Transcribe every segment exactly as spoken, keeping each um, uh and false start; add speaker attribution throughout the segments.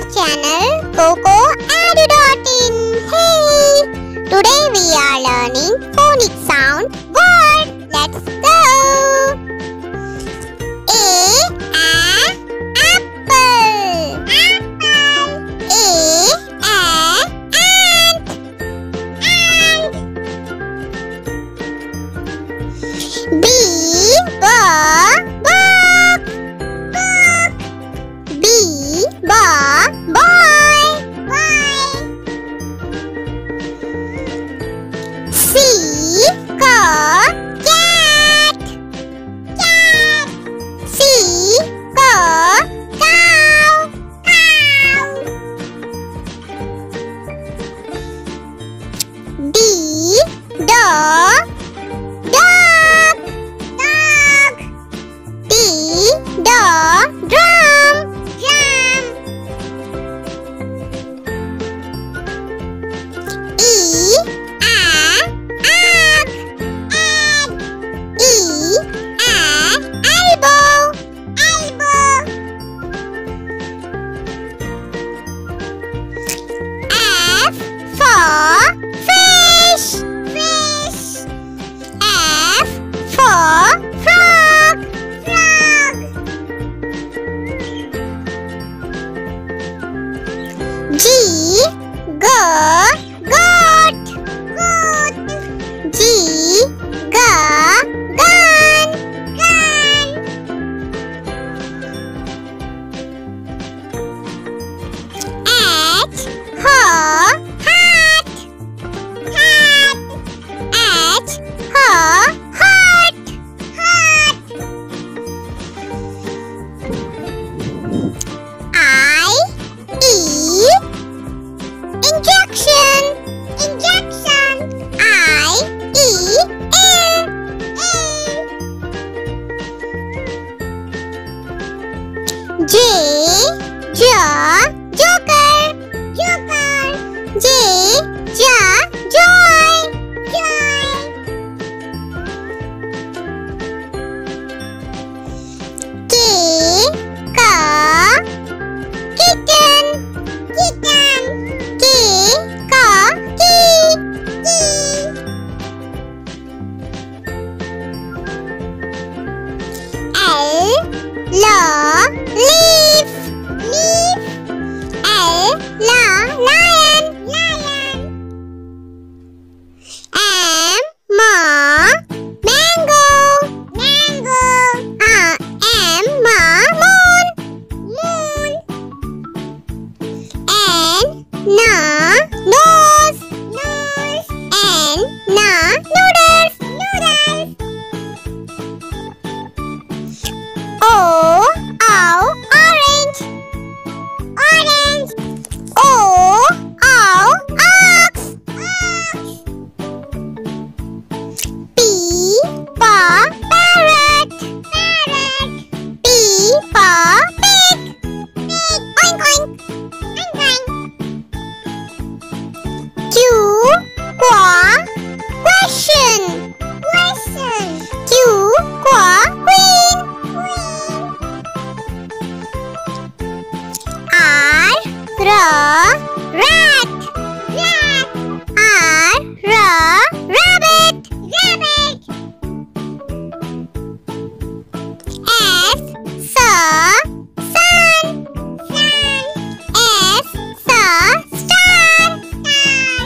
Speaker 1: our channel Coco Edu dot in. Hey! Today we are learning phonic sound word. Let's go! A, a, apple. Apple. A, a, ant. Ant. B, b, book. Book. B, b, boy. Boy. C, c, cat. Cat. C, c, cow. Cow. D, dog. Dog. Dog. D, dog. Drum. Drum. E, a, egg. Egg. E, a, elbow. Elbow. F for fish. Fish. F for frog. Frog. G, go, goat. Goat. G, ga, gun. Gun. H, ho, hat. Hat. H, ho, hot. Hot. I, E, injection. Injection. I, E, ill. Ill. J, ja, joker. Joker. J, ja, joy. Joy. K, ka, kitten. Kitten. K, ka, key. Key. L, la, leaf. Leaf. L, la, lion. Lion. M, ma, mango. Mango. Uh, M, ma, moon. Moon. N, na, nose. Nose. N, na, noodles. Noodles. O, ow, orange. Orange. O, ow, ox. Ox. P, paw, parrot. Parrot. P, paw, pig. Pig. Oink, oink. Oink, oink. Q, qua, question. Question. Q, qua, queen. Queen. R, ra, rat. Rat. R, ra, rabbit. Rabbit. S, sa, sun. Sun. S, sa, star. Star.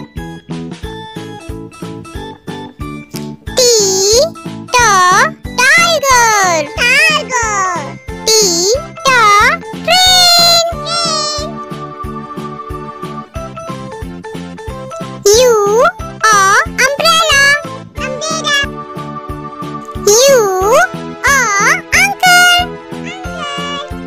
Speaker 1: T, ta, tiger. Tiger. T, ta, train. Train. U, a, umbrella. Umbrella. U, a, uncle. Uncle.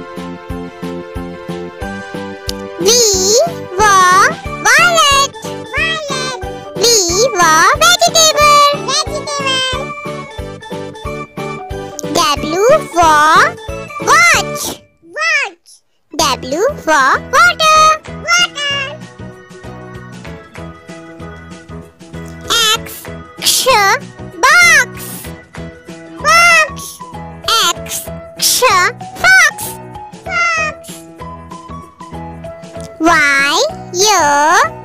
Speaker 1: V, va, violet. Violet. V, va, vegetable. Vegetable. W, for watch. Watch. W, for water. Water. X, sh, box. Box. X, sh, fox. Fox. video.